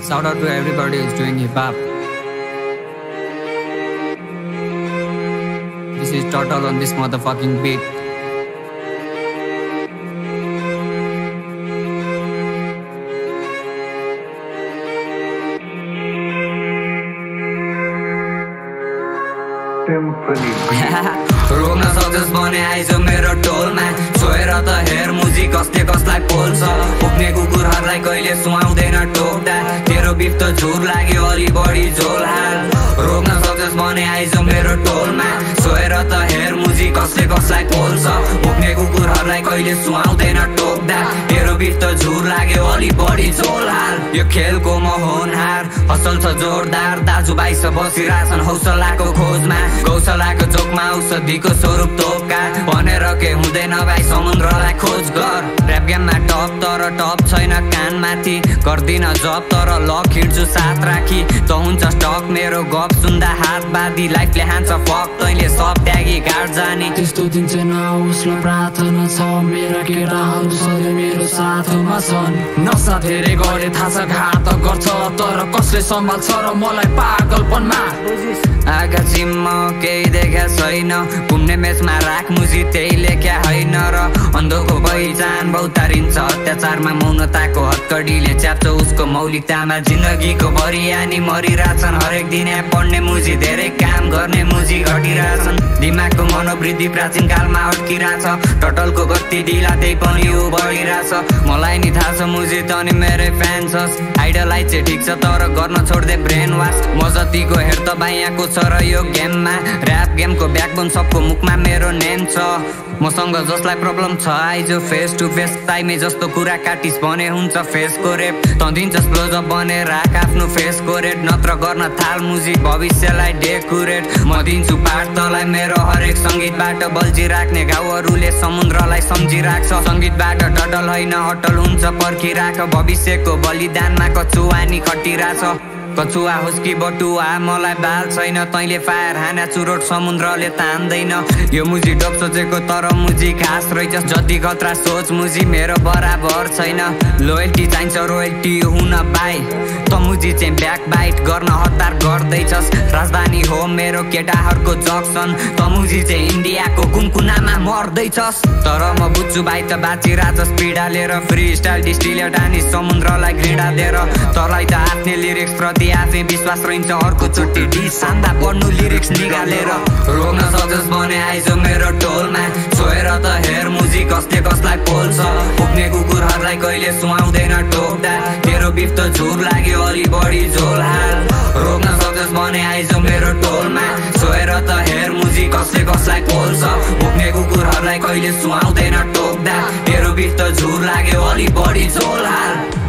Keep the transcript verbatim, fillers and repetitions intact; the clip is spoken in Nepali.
Shout out to everybody who's doing hip hop. This is Turtle on this motherfucking beat. Symphony. रोक्न सक्छस् भने आइज मेरो टोलमा छोएर त हेर मुजी कसले कसलाई पोल्छ उक्ने कुकुरहरूलाई कहिले सुहाउँदैन टोक्दा तेरो बिफ त झुर लाग्यो अलि बढी झोल हाल रोक्न सक्छस् भने आइज मेरो टोलमा छोएर त हेर मुजी कसले कसलाई पोल्छ उक्ने कुकुरहरूलाई कहिले सुहाउँदैन टोक्दा तेरो बिफ त झुर लाग्यो अलि बढी झोल हाल यो खेलको म होनहार असल छ जोरदार दाजुभाइ सब बसिरहेछन् हौसलाको खोजमा गौसलाको चोकमा औषधिको स्वरूप तोका भनेर के हुँदैन भाइ समुद्रलाई खोज गर ऱ्याप गेममा टप तर टप छैन कान माथि गर्दिन जब तर लक हिँड्छु साथ राखी त हुन्छ स्टक मेरो गफ सुन्दा हात बाँधी लाइफले हान्छ फक तैँले सब त्यागी घाट जाने त्यस्तो दिन चाहिँ नहोस् ल प्रार्थना छ मेरा केटाहरू सधैँ मेरो साथमा छन् नसा धेरै गरे थाहा छ घात गर्छ तर कसले सम्हाल्छ र मलाई पागलपनमा आगा चिम्म केही देखा छैन घुम्ने मेचमा राख मुजी त्यही लेख्या होइन र अन्धोको पहिचान बहुतारिन्छ अत्याचारमा मौनताको हत्कडीले च्याप्छ उसको मौलिकतामा जिन्दगीको बरियानी मरिरहेछन् हरेक दिन यहाँ पढ्ने मुजी धेरै काम गर्ने मुजी घटिरहेछन् दिमागको मनोवृद्धि प्राचीन कालमा अड्किरहेछ टटलको गति ढिला त्यही पनि ऊ बढिरहेछ मलाई नि थाहा छ मुजी त नि मेरै फ्यान छस् आइडलाइज चाहिँ ठिक छ तर गर्न छोड्दे ब्रेन वास म जतिको हेर त बायाँको छ र यो गेममा ऱ्याप गेमको ब्याकबोन सबको मुखमा मेरो नेम छ मसँग जसलाई प्रब्लम छ आइजो फेस टु फेस टाइमै जस्तो कुरा काटिस भने हुन्छ फेसको रेप त दिन्छस् क्लोजअप बनेर राख आफ्नो फेसको रेट नत्र गर्न थाल मुजिक भविष्यलाई डेकुरेट म दिन्छु पाठ तलाई मेरो हरेक सङ्गीतबाट बल्झी राख्ने घाउहरूले समुद्रलाई सम्झिराख्छ सङ्गीतबाट डडल होइन अटल हुन्छ पर्खिराख भविष्यको बलिदानमा कचुवानी खटिरहेछ कछुवा होस् कि बटुवा मलाई बाल छैन तैँले फायर हाना चुरोट समुद्रले तान्दैन यो मुजी डोप सोचेको तर मुजी खास रहेछ जति खतरा सोच मुजी मेरो बराबर छैन लोयल्टी चाहिन्छ रोयल्टी हुन बाई त मुजी चाहिँ ब्याक बाइट गर्न हतार गर्दैछस् राजधानी हो मेरो केटाहरूको जक्सन त मुजी चाहिँ इन्डियाको कुन कुनामा मर्दैछस् तर म बुझ्छु भाइ त बाँचिरहेछस् पीडा लिएर फ्री स्टाइल डिस्टिलेट हानी समुद्रलाई घृणा दिएर तँलाई त आफ्नै लिरिक्स प्रति आफै विश्वास रहन्छ अर्को चोटि डिसान्दा पढ्नु लिरिक्स निकालेर रोक्न सक्छस् भने आइज मेरो टोलमा छोएर त हेर मुजी कसले कसलाई पोल्छ उक्ने कुकुरहरूलाई कहिले सुहाउँदैन टोक्दा तेरो बिफ त झुर लाग्यो अलि बढी झोल हाल रोक्न सक्छस् भने आइज मेरो टोलमा छोएर त हेर मुजी कसले कसलाई पोल्छ उक्ने कुकुरहरूलाई कहिले सुहाउँदैन टोक्दा तेरो बिफ त झुर लाग्यो अलि बढी झोल हाल